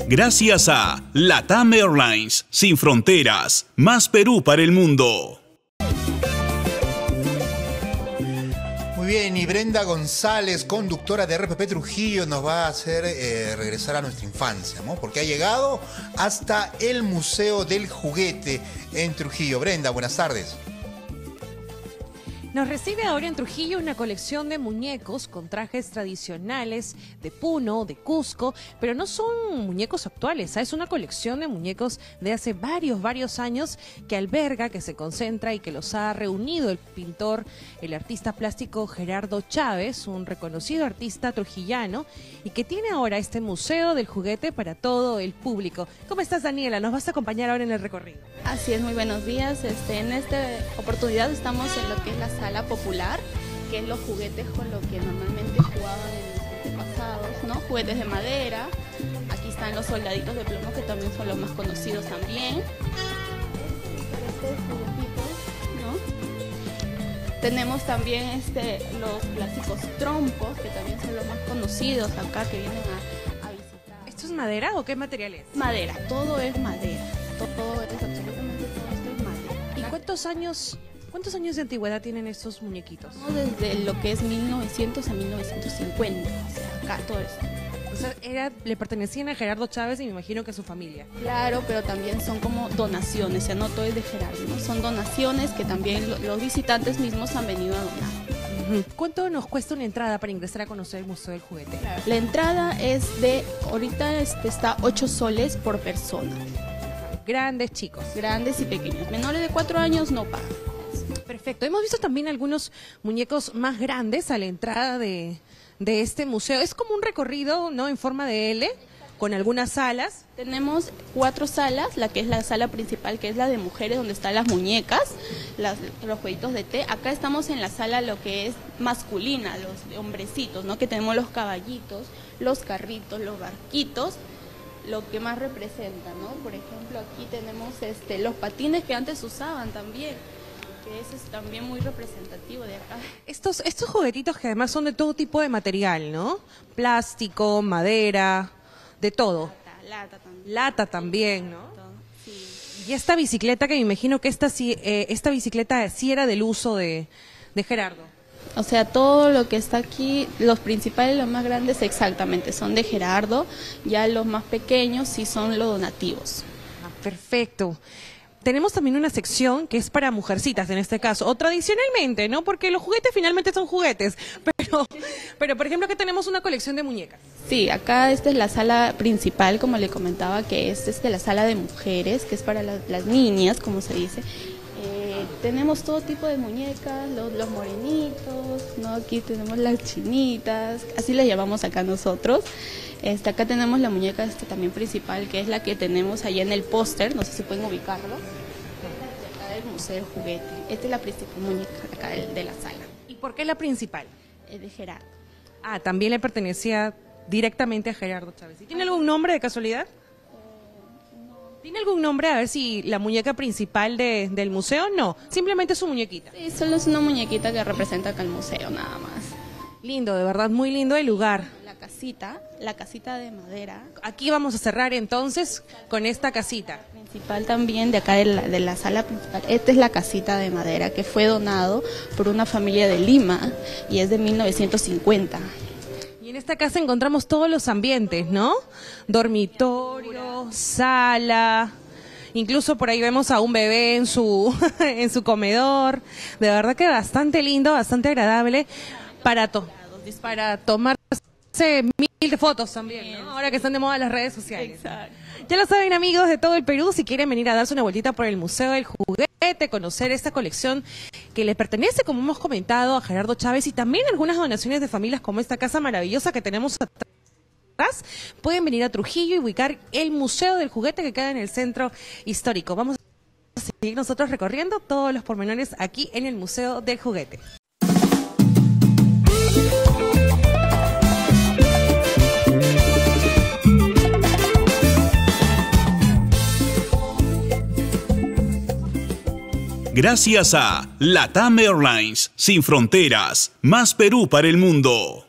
Gracias a LATAM Airlines, sin fronteras, más Perú para el mundo. Muy bien, y Brenda González, conductora de RPP Trujillo, nos va a hacer regresar a nuestra infancia, ¿no? Porque ha llegado hasta el Museo del Juguete en Trujillo. Brenda, buenas tardes. Nos recibe ahora en Trujillo una colección de muñecos con trajes tradicionales de Puno, de Cusco, pero no son muñecos actuales, es una colección de muñecos de hace varios años que alberga, que se concentra y que los ha reunido el pintor, el artista plástico Gerardo Chávez, un reconocido artista trujillano, y que tiene ahora este Museo del Juguete para todo el público. ¿Cómo estás, Daniela? ¿Nos vas a acompañar ahora en el recorrido? Así es, muy buenos días. En esta oportunidad estamos en lo que es la sala popular, que es los juguetes con los que normalmente jugaban en los antepasados, ¿no? Juguetes de madera. Aquí están los soldaditos de plomo, que también son los más conocidos también. ¿No? Tenemos también los clásicos trompos, que también son los más conocidos acá, que vienen a visitar. ¿Esto es madera o qué material es? Madera, todo es madera. Todo es absolutamente todo esto es madera. ¿Y cuántos años de antigüedad tienen estos muñequitos? Desde lo que es 1900 a 1950, o sea, acá todo esto. O sea, le pertenecían a Gerardo Chávez y me imagino que a su familia. Claro, pero también son como donaciones, o sea, no todo es de Gerardo, ¿no? Son donaciones que también los visitantes mismos han venido a donar. ¿Cuánto nos cuesta una entrada para ingresar a conocer el Museo del Juguete? La entrada es ahorita está 8 soles por persona. Grandes, chicos. Grandes y pequeños. Menores de 4 años no pagan. Perfecto. Hemos visto también algunos muñecos más grandes a la entrada de este museo. Es como un recorrido, ¿no? En forma de L, con algunas salas. Tenemos 4 salas, la que es la sala principal, que es la de mujeres, donde están las muñecas, los jueguitos de té. Acá estamos en la sala lo que es masculina, los hombrecitos, ¿no? Que tenemos los caballitos, los carritos, los barquitos, lo que más representa, ¿no? Por ejemplo, aquí tenemos los patines que antes usaban también, que ese es también muy representativo de acá. Estos juguetitos que además son de todo tipo de material, ¿no? Plástico, madera, de todo. Lata también, ¿no? Sí. Y esta bicicleta, que me imagino que esta bicicleta sí era del uso de Gerardo. O sea, todo lo que está aquí, los principales, los más grandes, exactamente, son de Gerardo. Ya los más pequeños sí son los donativos. Perfecto. Tenemos también una sección que es para mujercitas en este caso, o tradicionalmente, ¿no? Porque los juguetes finalmente son juguetes, pero por ejemplo, que tenemos una colección de muñecas. Sí, acá esta es la sala principal, como le comentaba, que es la sala de mujeres, que es para las niñas, como se dice. Tenemos todo tipo de muñecas, los morenitos, ¿no? Aquí tenemos las chinitas, así las llamamos acá nosotros. Acá tenemos la muñeca también principal, que es la que tenemos allá en el póster, no sé si pueden ubicarlo. De acá del Museo del Juguete. Esta es la principal muñeca acá de la sala. ¿Y por qué la principal? Es de Gerardo. Ah, también le pertenecía directamente a Gerardo Chávez. ¿Y tiene algún nombre de casualidad? ¿Tiene algún nombre? A ver si la muñeca principal del museo, no, simplemente es su muñequita. Sí, solo es una muñequita que representa acá el museo, nada más. Lindo, de verdad, muy lindo el lugar. La casita de madera. Aquí vamos a cerrar entonces con esta casita. Principal también de acá de la sala principal. Esta es la casita de madera que fue donado por una familia de Lima y es de 1950. Y en esta casa encontramos todos los ambientes, ¿no? Dormitorio, sala, incluso por ahí vemos a un bebé en su comedor. De verdad que bastante lindo, bastante agradable para tomarse mil de fotos también, ¿no? Ahora que están de moda las redes sociales. Exacto. Ya lo saben, amigos de todo el Perú, si quieren venir a darse una vueltita por el Museo del Juguete, conocer esta colección que le pertenece, como hemos comentado, a Gerardo Chávez, y también algunas donaciones de familias como esta casa maravillosa que tenemos atrás, pueden venir a Trujillo y ubicar el Museo del Juguete que queda en el centro histórico. Vamos a seguir nosotros recorriendo todos los pormenores aquí en el Museo del Juguete. Gracias a LATAM Airlines, sin fronteras, más Perú para el mundo.